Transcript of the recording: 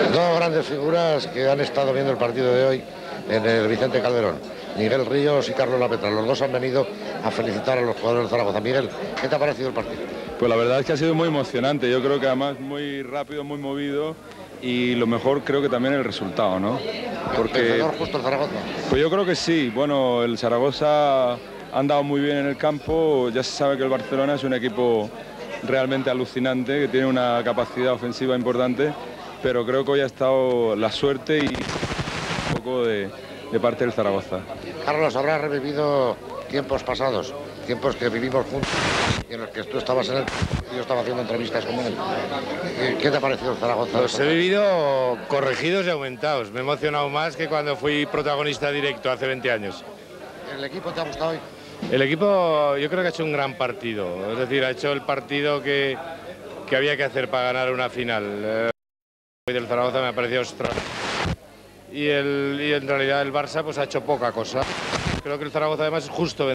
Dos grandes figuras que han estado viendo el partido de hoy en el Vicente Calderón. Miguel Ríos y Carlos Lapetra. Los dos han venido a felicitar a los jugadores de Zaragoza. Miguel, ¿qué te ha parecido el partido? Pues la verdad es que ha sido muy emocionante. Yo creo que además muy rápido, muy movido. Y lo mejor creo que también el resultado, ¿no? Porque vencedor justo el Zaragoza. Pues yo creo que sí. Bueno, el Zaragoza ha andado muy bien en el campo. Ya se sabe que el Barcelona es un equipo realmente alucinante, que tiene una capacidad ofensiva importante, pero creo que hoy ha estado la suerte y un poco de parte del Zaragoza. Carlos, habrás revivido tiempos pasados, tiempos que vivimos juntos y en los que tú estabas en el... Yo estaba haciendo entrevistas con él. ¿Qué te ha parecido el Zaragoza? Los he vivido corregidos y aumentados. Me he emocionado más que cuando fui protagonista directo hace 20 años. ¿El equipo te ha gustado hoy? El equipo yo creo que ha hecho un gran partido. Es decir, ha hecho el partido que había que hacer para ganar una final. Hoy del Zaragoza me ha parecido extraordinario. Y en realidad el Barça pues ha hecho poca cosa. Creo que el Zaragoza además es justo